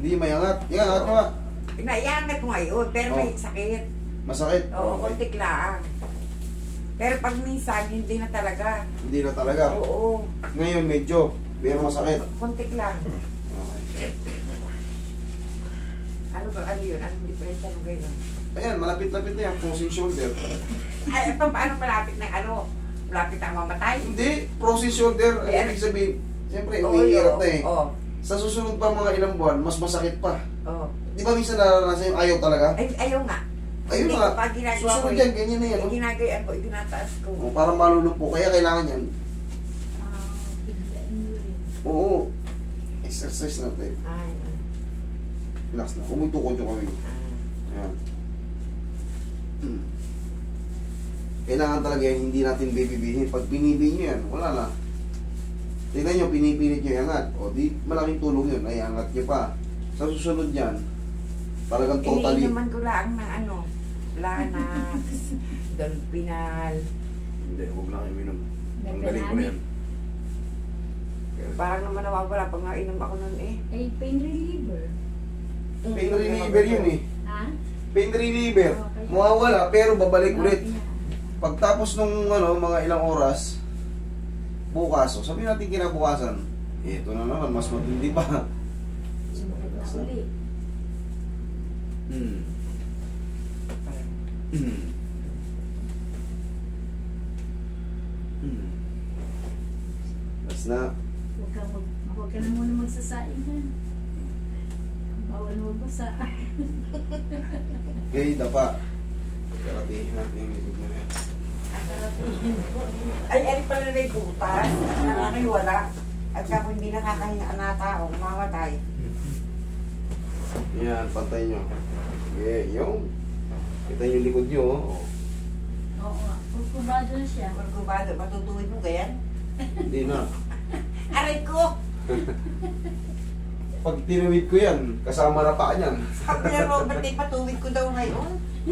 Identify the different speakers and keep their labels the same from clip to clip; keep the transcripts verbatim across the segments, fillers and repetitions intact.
Speaker 1: Hindi mayangat. Yan, angat mo nga.
Speaker 2: Naiangat ko ngayon, pero
Speaker 1: Oh.
Speaker 2: may sakit.
Speaker 1: Masakit.
Speaker 2: Oo,
Speaker 1: Okay.
Speaker 2: kontik lang. Pero pag minsan, hindi na talaga.
Speaker 1: Hindi na talaga.
Speaker 2: Oo,
Speaker 1: Ngayon medyo, pero masakit.
Speaker 2: kontik lang.
Speaker 1: Okay.
Speaker 2: Ano ba, ano yun? Anong difference? Ano gano'n?
Speaker 1: Ayan, malapit-lapit na yan, frozen shoulder.
Speaker 2: Ay, pa, paano palapit ng ano? Malapit ang mamatay?
Speaker 1: Hindi, frozen shoulder, ay,
Speaker 2: Yeah.
Speaker 1: ibig sabihin, siyempre,
Speaker 2: Oo,
Speaker 1: umiirap
Speaker 2: oo,
Speaker 1: na eh.
Speaker 2: Oo,
Speaker 1: Sa susunod pa mga ilang buwan, mas masakit pa.
Speaker 2: oo.
Speaker 1: Di ba minsan naranasan yung ayaw talaga?
Speaker 2: Ay, ayaw nga.
Speaker 1: Ayun
Speaker 2: Hindi
Speaker 1: nga,
Speaker 2: ko pa ginagawa ko
Speaker 1: susunod
Speaker 2: eh.
Speaker 1: yan, ganyan na yan.
Speaker 2: Yung
Speaker 1: Oh.
Speaker 2: ginagayaan ko, itinataas ko.
Speaker 1: Oh, parang malulumpo, kaya kailangan yan.
Speaker 3: Ah, biglaan mo rin.
Speaker 1: Oo, exercise natin.
Speaker 2: Ay,
Speaker 1: Relax na, umutukod yung kami.
Speaker 2: ah.
Speaker 1: Ayan. Hmm. Kailangan talaga yan, hindi natin bibibihin. Pag binibihin nyo yan, wala na. Tingnan nyo, pinipilit nyo iangat. O di, malaking tulong yun, ay angat nyo pa. Sa susunod yan, talagang totally.
Speaker 2: Iniinuman ko lang ng ano, Lanax, Dolphinal.
Speaker 1: Hindi, huwag lang iminom. Ang
Speaker 3: Dolphinal?
Speaker 1: galing ko na yan.
Speaker 2: Parang naman nawawala pag nainom ako nun eh.
Speaker 3: Ay, pain reliever.
Speaker 1: Pain reliever yun eh.
Speaker 3: Ha?
Speaker 1: Pain reliever. Mawawala, pero babalik ulit. Pagtapos nung ano, mga ilang oras, bukas, o sabihin natin kinabukasan, ito na naman, mas matindi pa.
Speaker 3: Sumakit na uli.
Speaker 1: Hmm. Hmm. Hmm. Mas na,
Speaker 3: Huwag ka, mag, huwag ka na muna magsasain ha. Bawal mo basa.
Speaker 1: gay, dapa. Karatihin natin yung likod mo yan.
Speaker 2: Ay, ay pala na yung butas. Nakakaiwala. At kako hindi nakakahinga na tao, mamatay.
Speaker 1: Yan, pantay nyo. Okay, yung. Kita yung likod nyo, oh.
Speaker 3: Oo nga. Pagkubado na siya.
Speaker 2: Magkubado, matutuwid mo ganyan?
Speaker 1: Hindi na.
Speaker 2: Aray ko!
Speaker 1: Pag tinuwid ko yan, kasama na pa niyan.
Speaker 2: Sabi na Robert, eh, patuwid ko daw ngayon.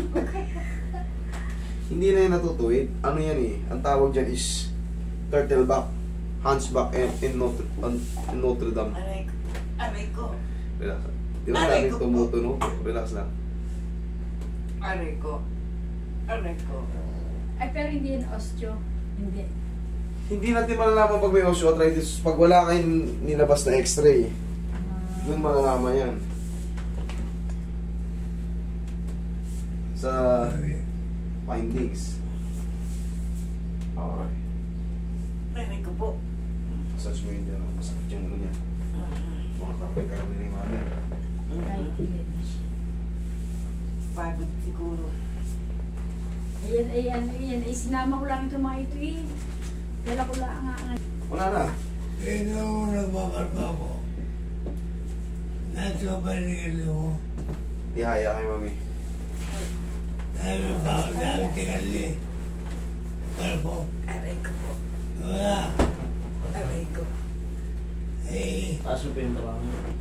Speaker 1: Hindi na yan natutuwid. Ano yan eh, ang tawag dyan is turtle back, hunchback, and in Notre, in Notre Dame.
Speaker 2: Aray ko. Aray ko.
Speaker 1: Relax. Di ba
Speaker 2: Aray
Speaker 1: namin
Speaker 2: ko.
Speaker 1: tumutunog? Relax lang.
Speaker 2: Aray ko. Aray ko.
Speaker 3: Ay, pero hindi yan osteo. Hindi.
Speaker 1: Hindi natin malalaman pag may osteoarthritis pag wala kayong nilabas na x-ray.
Speaker 3: Ah,
Speaker 1: Doon malalaman yan. Sa findings. Okay.
Speaker 2: Aray ko po.
Speaker 1: Massage mo yun dyan. Masakit yung ulo niya. Mga kapay ka kami ni mami.
Speaker 3: right leg.
Speaker 2: Pagod siguro.
Speaker 3: Ayan, ayan, ayan. Ay, sinama ko lang ito mga ito eh. Dala ko lang nga.
Speaker 1: Wala na.
Speaker 4: Ito ang nagbabarba ko. Nasa paligid mo.
Speaker 1: Ihaya kay mami.
Speaker 4: Dahil ba ako dahil tingali. Barbo.
Speaker 2: Aray ko po.
Speaker 4: Wala.
Speaker 2: Aray ko.
Speaker 4: Eh,
Speaker 5: Kaso pintra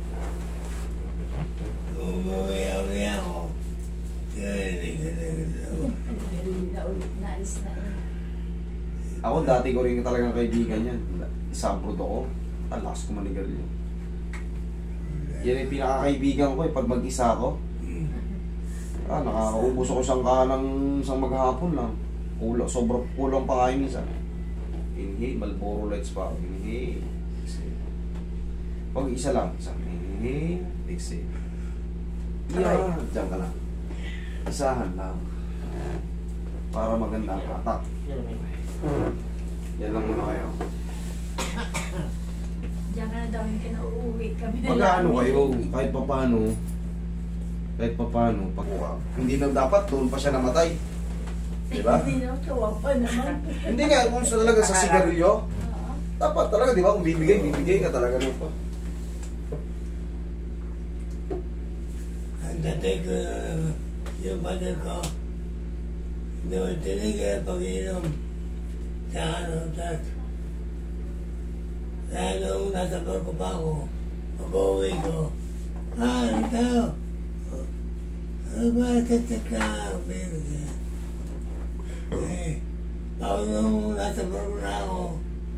Speaker 4: umuwi ako. Tingali ka na ako.
Speaker 3: Galing na ulit. Nais na eh.
Speaker 1: Ako dati ko rin talagang kaibigan yan. Isabrod ako. Ang lakas ko manigarilyo. Yan yung pinakakaibigan ko eh. Pag mag-isa ako. Ah, nakakaubos ako isang kalang isang maghapon lang. Kulang, sobrang kulang pa kayo minsan. Inhale, Marlboro Lights pa. Inhale, exhale. Pag isa lang, isang inhale, exhale. Yeah, dyan ka lang. Isahan lang. Para maganda ang hatak. Yan lang muna kayo.
Speaker 3: Diyan ka na daw yung kinauuwi kami na
Speaker 1: Pag ano kayo, kahit pa paano, kahit pa paano, pag hindi na dapat, doon pa siya namatay. Diba?
Speaker 3: Hindi na, kawawa naman.
Speaker 1: Hindi nga, kung sa talaga sa sigarilyo,
Speaker 3: Oo.
Speaker 1: dapat talaga, di ba? Kung bibigay, bibigay ka talaga nung pa.
Speaker 4: Ang tatay ko na yung mother ko. Hindi mo tinigil pag-inom. Sa ano, tas. Dahil nung nasa barko pa ako, pag-uwi ko, ah, ikaw, ano ba, tatak lang, baby. Eh, ako nung nasa barko na ako,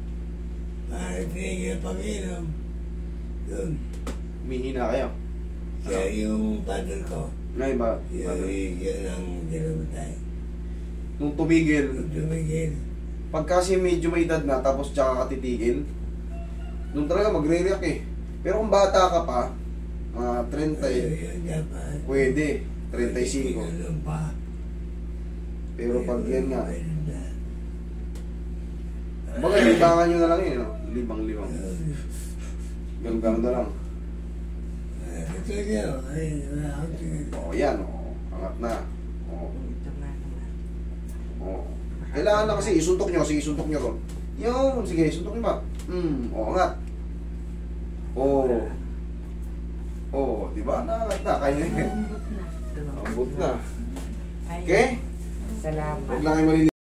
Speaker 4: parang tinigil pag-inom. Yun,
Speaker 1: Humihina kayo.
Speaker 4: Kaya yung father ko,
Speaker 1: Ngayon ba?
Speaker 4: yun, yun ang dinamatay.
Speaker 1: Nung tumigil,
Speaker 4: Tumigil.
Speaker 1: pag kasi medyo may edad na, tapos tsaka ka titigil, nung talaga magre-react eh. Pero kung bata ka pa, mga thirty,
Speaker 4: Yun dapat.
Speaker 1: pwede, thirty-five.
Speaker 4: Ganun pa.
Speaker 1: Pero pag yan nga,
Speaker 4: Ganun na.
Speaker 1: baga libangan nyo na lang yun, no? Libang-libang. Ganun-ganun na lang.
Speaker 4: Ito niya, ay, wala akong tingin.
Speaker 1: O, yan, o. Angat na. O,
Speaker 2: Ito nga naman.
Speaker 1: o. Kailangan na kasi isuntok nyo, sige, isuntok nyo ron. Yun, sige, isuntok nyo ba? Hmm, o, angat. O. O, di ba? Naangat na, kaya
Speaker 3: Lambot na.
Speaker 1: Ambot na.
Speaker 2: Ay,
Speaker 1: Okay?
Speaker 2: salamat.
Speaker 1: Huwag lang kayo malilimutan.